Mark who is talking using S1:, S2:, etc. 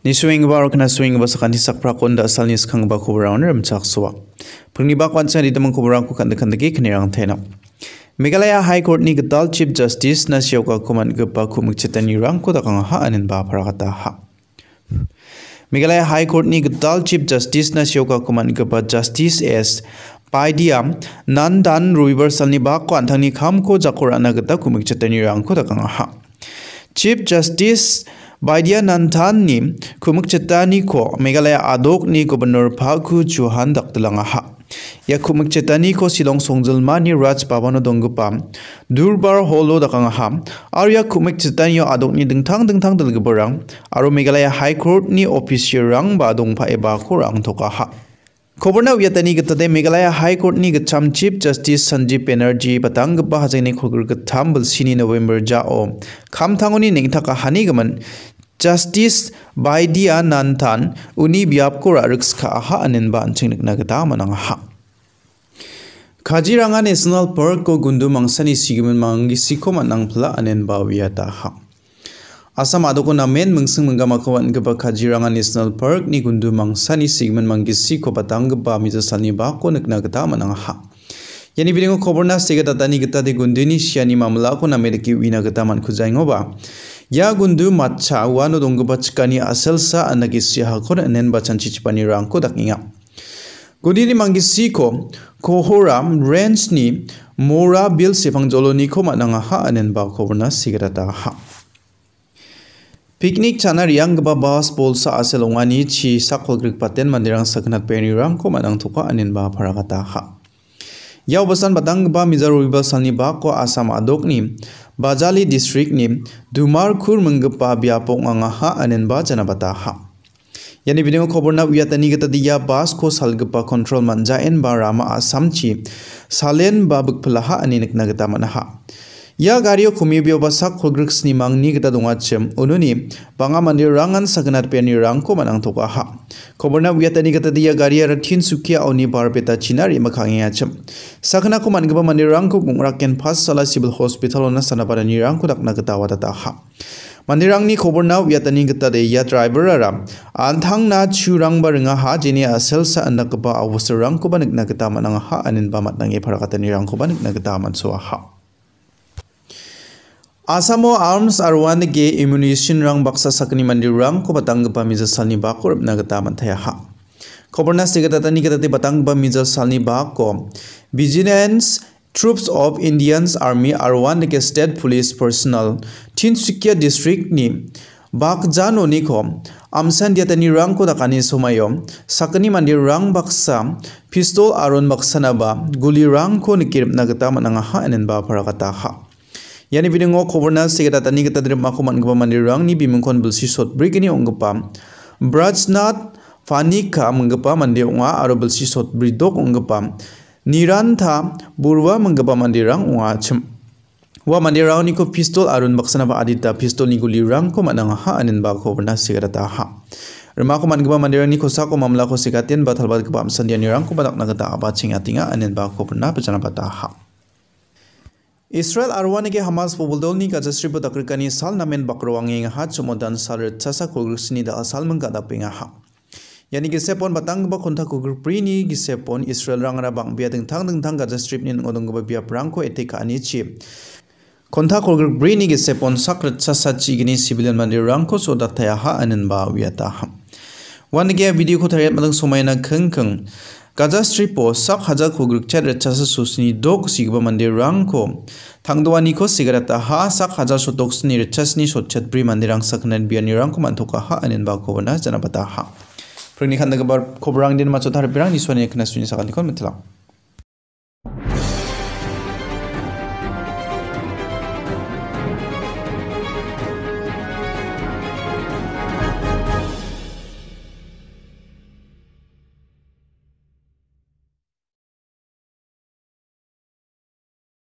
S1: Ni swing ba or kana swing ba sakani sakpra konda asal ni skang ba kubarang ram chak suwa. Pungni ba kwan sa di tamang kubarang ku kanda ki khnirang thena. Meghalaya High Court ni Gital Chief Justice na siyawka kuman gapa kumuk chitani rang ko dakang ha anin ba parakata ha. Meghalaya High Court ni Gital Chief Justice na siyawka kuman gapa Justice S. Paidiam Nandan Reversal ni ba ko antang ni kham ko jakora na gata kumuk chitani rang ko dakang ha. Chief Justice Baidia Nantan ni kumuk chitani ko Meghalaya adok ni Governor Phaku Johan daktalanga ha. Ya kumuk chetani ko silong songjal mani raj pabano donggupa durbar holo dakang ham ar ya kumuk chetani yo adok ni dingthang dalgeborang aro Meghalaya High Court ni official rang ba dongpha eba ko rang thoka ha khoborna uyatani gitade Meghalaya High Court ni gacham Chief Justice Sanjeev Banerjee batang ba hajani khogur gatham bal sini November jao khamthangoni ningthaka hani gaman Justice Baidia Nantan uni biap ko rarix kha ha anin ba anching nagata manang ha Kaziranga National Park ko gundu mangsani sigimun mangi siko manang pla anin ba wiata ha Asam adoko na men mungsung menggama kawan geba Kaziranga National Park ni gundu mangsani sigimun mangi siko batang geba mijasani ba ko nagata manang ha Yani bilingo khoborna sega tatani gita de gunduni siani mamla ko na medeki wina gata man khujaingo ba Ya gundu matcha wano donggo bachkani aselsa anagi siha kon anen bachanchi chipani rangko dakinga Gundini mangisi ko kohoram range ni mora bil sepang joloni ko mananga ha anen ba khoborna sigrata ha Picnic chana riang gaba bas bolsa aselongani chi sakhol grik paten mandirang saknat peni rangko manang thoka anen ba paragata ha Yaw basan batang ba Mizaru River salni ba ko Asam adok ni Bajali district ni Dumar Khur menggepa biapong anga ha anen ba janabata ha Yani video khoborna uyatani gata dia bas ko salgepa control manja en ba rama Asam chi salen ba bukpla ha ani nikna gata mana ha Ya gario khumibio basak khogrix ni mangni gata dongachem ununi banga mandir rangan sagnat peni rangko manang thoka ha khoborna uyatani gata dia garia rathin sukia oni barbeta chinari makhangi achem sakna ko mangba mandir rangko gungraken pas sala civil hospital ona sanapara ni rangko dakna gata wadata ha mandirang ni khoborna uyatani gata de ya driver ara anthang na churang baringa ha jeni aselsa anakba awusar rangko banikna gata manang ha anin ba matnangi pharakata ni rangko banikna gata manso ha Asamo Arms Arwan ge immunization rang baksa sakni mandir rang ko batang ba miza salni ba ko nagata manthaya ha Khoborna sigata tani gata te batang ba miza salni ba ko Vigilance Troops of Indian Army Arwan ge state police personnel Tinsukia district ni Bakjano ni ko amsan dia tani rang ko dakani somayo sakni mandir rang baksa pistol aron baksana ba guli rang ko nikirp nagata mananga ha enen ba parakata ha Yani video khoborna sigata tani gata dire makoman gaba mandirang ni bimungkon bulsi sot brigini onggapa Brajnat Fanika menggapa mandirunga aro bulsi sot bridok onggapa Niranta Burwa menggapa mandirang unga chem Wa mandirang ni ko pistol arun baksana ba adita pistol ni gulirang ko manang ha anin ba khoborna sigata ta ha Rema ko man gaba mandirang ni ko sa ko mamla ko sigatin batal bat gaba amsan dia nirang ko badak nagata aba chingatinga anin ba khoborna pachana bata ha Israel arwane ke Hamas pobuldolni ka jasri po takrikani sal namen bakrowangi ha chomodan sal chasa kogrsni da sal mangada pinga ha yani gisepon batang ba konta kogprini gisepon Israel rangra bang bia dingthang ka jasri ni ngodong ba bia prangko etika ani chi konta kogprini gisepon sakrat chasa chi gini civilian mandir rangko so dataya ha anen ba wiata ha wan ge video ko thariat madang somaina khengkheng Gaza Strip po sak haja khogruk chat rachasa susni dok sigba mandir rangko thangdwani ko sigarata ha sak haja sotoksni rachasni sotchat pri mandirang saknan biani rangko manthoka ha anen ba ko bana janabata ha prani khandaga bar khobrang din macho thar pirang ni sone khna suni sakali kon mitla